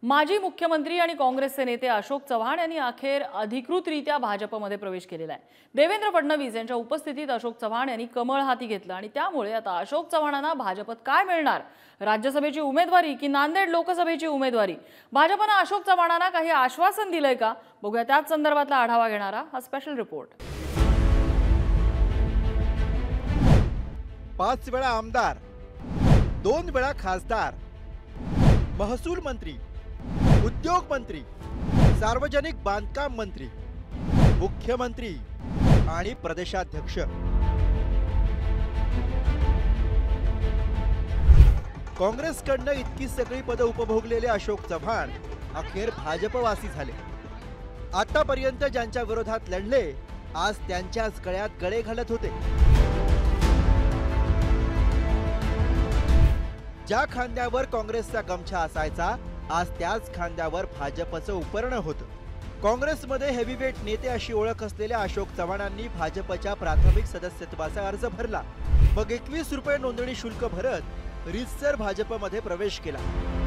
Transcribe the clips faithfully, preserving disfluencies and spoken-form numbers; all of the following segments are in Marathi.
माजी मुख्यमंत्री आणि काँग्रेसचे नेते अशोक चव्हाण यांनी अखेर अधिकृतरित्या भाजपमध्ये प्रवेश केलेला आहे। देवेंद्र फडणवीस यांच्या उपस्थितीत अशोक चव्हाण यांनी कमळ हाती घेतलं आणि त्यामुळे आता अशोक चव्हाणांना भाजपत काय मिळणार, राज्यसभेची उमेदवारी की नांदेड लोकसभेची उमेदवारी, भाजपने अशोक चव्हाणांना काही आश्वासन दिलंय का, बघूया त्याच संदर्भातला आढावा घेणारा हा स्पेशल रिपोर्ट। पाच वेळा आमदार, दोन वेळा खासदार, महसूल मंत्री, उद्योग मंत्री, सार्वजनिक बांधकाम मंत्री, मुख्यमंत्री आणि प्रदेशाध्यक्ष। काँग्रेसकडनं इतकी सगळी पद उपभोगलेले अशोक चव्हाण अखेर भाजपवासी झाले। आतापर्यंत ज्यांच्या विरोधात लढले आज त्यांच्याच गळ्यात गळे घालत होते। ज्या खांद्यावर काँग्रेसचा गमछा असायचा आज त्याच खांद्यावर भाजपचं उपरणं होतं। काँग्रेसमध्ये हेवीवेट नेते अशी ओळख असलेल्या अशोक चव्हाणांनी भाजपच्या प्राथमिक सदस्यत्वाचा अर्ज भरला, मग एकवीस रुपये नोंदणी शुल्क भरत रीतसर भाजपमध्ये प्रवेश केला।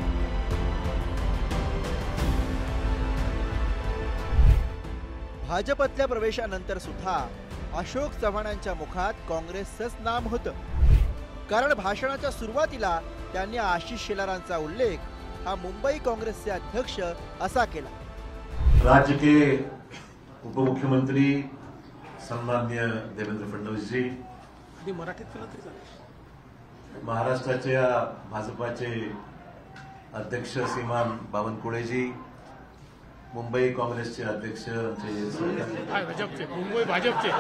भाजपतल्या प्रवेशानंतर सुद्धा अशोक चव्हाणांच्या मुखात काँग्रेसचंच नाम होतं, कारण भाषणाच्या सुरुवातीला त्यांनी आशिष शेलारांचा उल्लेख हा मुंबई काँग्रेसचे अध्यक्ष असा केला। राज्य के उपमुख्यमंत्री सन्माननीय देवेंद्र फडणवीस जी, महाराष्ट्राच्या भाजपाचे अध्यक्ष श्रीमान बावनकुळे जी, मुंबई काँग्रेसचे अध्यक्ष भाजपचे मुंबई भाजपचे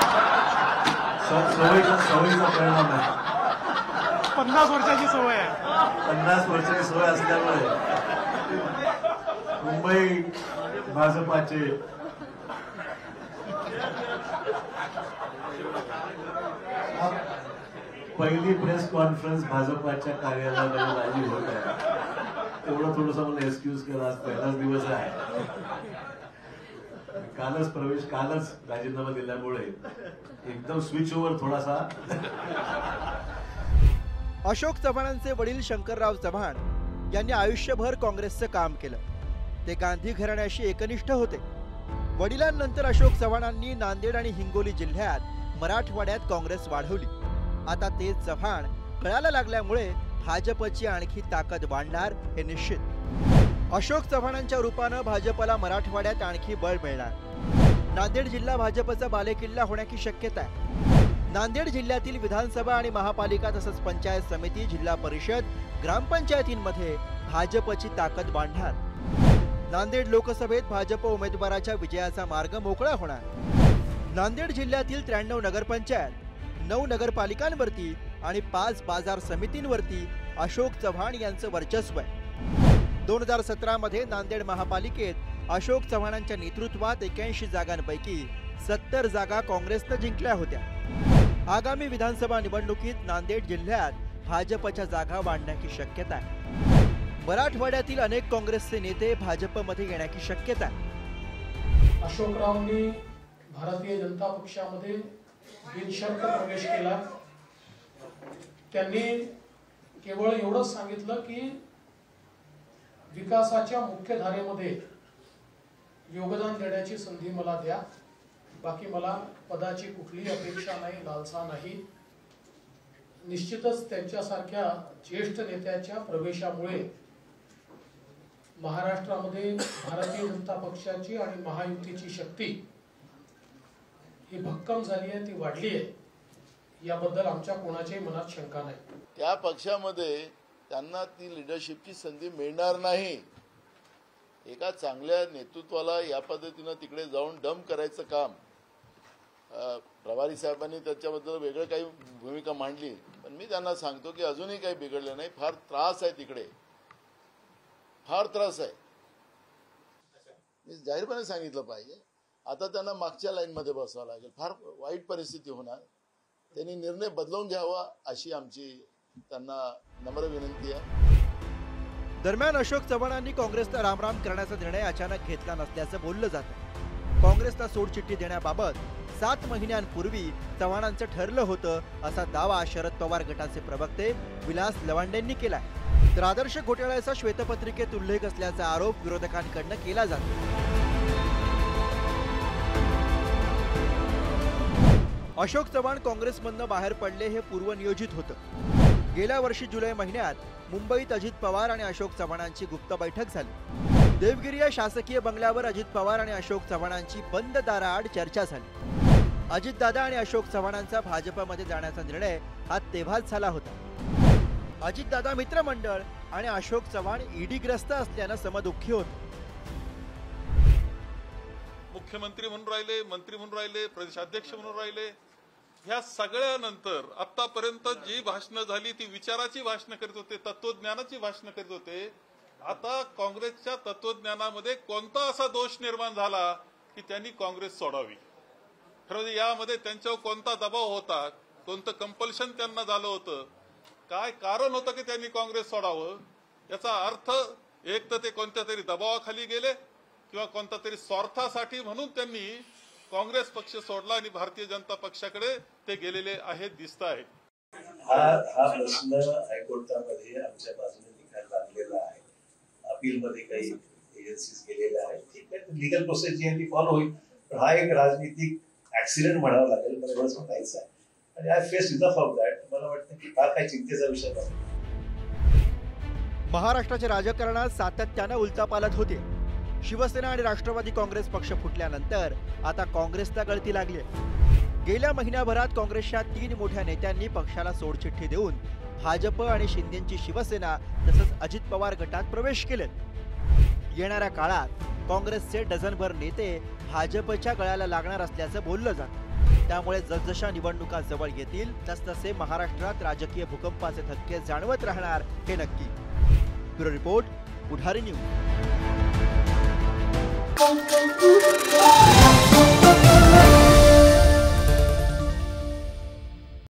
सवयीचा परिणाम आहे। पन्नास वर्षाची सवय आहे पन्नास वर्षाची सवय असल्यामुळे मुंबई भाजपाचे पहिली प्रेस कॉन्फरन्स भाजपाच्या कार्यालयात राजी होत आहे। तेवढं थोडंसं मला एक्सक्यूज करा, आज पहिलाच दिवस आहे, कालच प्रवेश कालच राजीनामा दिल्यामुळे एकदम स्विच ओव्हर थोडासा। अशोक चव्हाणांचे वडील शंकरराव चव्हाण यांनी आयुष्यभर काँग्रेसचं काम केलं। ते गांधी घराण्याशी एकनिष्ठ होते। वडिलांनंतर अशोक चव्हाणांनी नांदेड आणि हिंगोली जिल्ह्यात मराठवाड्यात काँग्रेस वाढवली। आता ते चव्हाण कळायला लागल्यामुळे भाजपची आणखी ताकद वाढणार हे निश्चित। अशोक चव्हाणांच्या रूपानं भाजपला मराठवाड्यात आणखी बळ मिळणार। नांदेड जिल्हा भाजपचा बालेकिल्ला होण्याची शक्यता आहे। नांदेड जिल्ह्यातील विधानसभा आणि महापालिका तसंच पंचायत समिती, जिल्हा परिषद, ग्रामपंचायतींमध्ये भाजपची ताकद वाढणार। नांदेड लोकसभेत भाजप उमेदवाराच्या विजयाचा मार्ग मोकळा होणार। नांदेड जिल्ह्यातील त्र्याण्णव नगरपंचायत, नऊ नगरपालिकांवरती आणि पाच बाजार समितींवरती अशोक चव्हाण यांचं वर्चस्व आहे। दोन हजार सतरा मध्ये नांदेड महापालिकेत अशोक चव्हाणांच्या नेतृत्वात एक्याऐंशी जागांपैकी सत्तर जागा काँग्रेसनं जिंकल्या होत्या। आगामी विधानसभा निवडणुकीत नांदेड जिल्ह्यात भाजपच्या जागा वाढण्याची शक्यता आहे। मराठवाड्यातील अनेक काँग्रेसचे नेते भाजपमध्ये येण्याची शक्यता आहे। अशोकरावांनी भारतीय जनता पक्षामध्ये बिनशर्त प्रवेश केला। त्यांनी केवळ एवढंच सांगितलं की विकासाच्या मुख्य धारेमध्ये योगदान देण्याची संधी मला द्या, बाकी मला पदाची कुठलीही अपेक्षा नाही, लालसा नाही। निश्चितच त्यांच्यासारख्या ज्येष्ठ नेत्याच्या प्रवेशामुळे महाराष्ट्रामध्ये भारतीय जनता पक्षाची आणि महायुतीची शक्ती ही भक्कम झाली आहे, ती वाढली आहे, याबद्दल आमच्या कोणाच्याही मनात शंका नाही। त्या पक्षामध्ये त्यांना ती लीडरशिपची संधी मिळणार नाही। एका चांगल्या नेतृत्वाला या पद्धतीनं तिकडे जाऊन डम करायचं काम, प्रभारी साहेबांनी त्याच्याबद्दल वेगळं काही भूमिका मांडली, पण मी त्यांना सांगतो की अजूनही काही बिघडलं नाही। फार त्रास आहे तिकडे, फार त्रास आहे, मी जाहीरपणे सांगितलं पाहिजे। आता त्यांना मागच्या लाईन मध्ये बसावं लागेल, फार वाईट परिस्थिती होणार। त्यांनी निर्णय बदलवून घ्यावा अशी आमची त्यांना नम्र विनंती आहे। दरम्यान अशोक चव्हाणांनी काँग्रेसला रामराम करण्याचा निर्णय अचानक घेतला नसल्याचं बोललं जातं। काँग्रेसला सोडचिठ्ठी देण्याबाबत सात महिन्यांपूर्वी चव्हाणांचं ठरलं होतं असा दावा शरद पवार गटाचे प्रवक्ते विलास लवांडेंनी केलाय। तर आदर्श घोटाळ्याचा श्वेतपत्रिकेत उल्लेख असल्याचा आरोप विरोधकांकडून केला जातो। अशोक चव्हाण काँग्रेसमधनं बाहेर पडले हे पूर्वनियोजित होतं। गेल्या वर्षी जुलै महिन्यात मुंबईत अजित पवार आणि अशोक चव्हाणांची गुप्त बैठक झाली। देवगिरी या शासकीय बंगल्यावर अजित पवार आणि अशोक चव्हाणांची बंद दाराआड चर्चा झाली। अजितदादा आणि अशोक चव्हाणांचा भाजपमध्ये जाण्याचा निर्णय हा तेव्हाच झाला होता। अजितदादा मित्रमंडळ आणि अशोक चव्हाण ईडीग्रस्त असल्यानं समदुःखी होते। मुख्यमंत्री म्हणून राहिले, मंत्री म्हणून राहिले, प्रदेशाध्यक्ष म्हणून राहिले। ह्या सगळ्यानंतर आतापर्यंत जी भाषणं झाली ती विचाराची भाषणं करीत होते, तत्वज्ञानाची भाषणं करीत होते। आता काँग्रेसच्या तत्वज्ञानामध्ये कोणता असा दोष निर्माण झाला की त्यांनी काँग्रेस सोडावी? खरं यामध्ये त्यांच्यावर कोणता दबाव होता, कोणतं कंपल्शन त्यांना झालं होतं, काय कारण होतं की त्यांनी काँग्रेस सोडावं? याचा अर्थ एक तर ते कोणत्या तरी दबावाखाली गेले किंवा कोणता तरी स्वार्थासाठी म्हणून त्यांनी काँग्रेस पक्ष सोडला आणि भारतीय जनता पक्षाकडे ते गेलेले आहेत दिसत आहे। हा हा प्रश्न हायकोर्टामध्ये आमच्या बाजूने निकाल लागलेला आहे। अपीलमध्ये काही एजन्सीज गेलेल्या आहेत, ठीक आहे, लिगल प्रोसेस जी आहे ती फॉलो होईल। पण हा एक राजनीतिक ऍक्सिडेंट म्हणावा लागेल, मला एवढंच म्हणायचं आहे। आणि I face enough of that. मला वाटतं की हा काही चिंतेचा विषय नाही। महाराष्ट्राच्या राजकारणात सातत्यानं उलथापालथ होते। शिवसेना आणि राष्ट्रवादी काँग्रेस पक्ष फुटल्यानंतर आता काँग्रेसला गळती लागली। गेल्या महिन्याभरात काँग्रेसच्या तीन मोठ्या नेत्यांनी पक्षाला सोडचिठ्ठी देऊन भाजप आणि शिंदेची शिवसेना तसंच अजित पवार गटात प्रवेश केलेत। येणाऱ्या काळात काँग्रेसचे डझनभर नेते भाजपच्या गळ्याला लागणार असल्याचं बोललं जातं। त्यामुळे जसजशा निवडणुका जवळ येतील तसतसे महाराष्ट्रात राजकीय भूकंपाचे धक्के जाणवत राहणार हे नक्की। Bureau report, Pudhari news.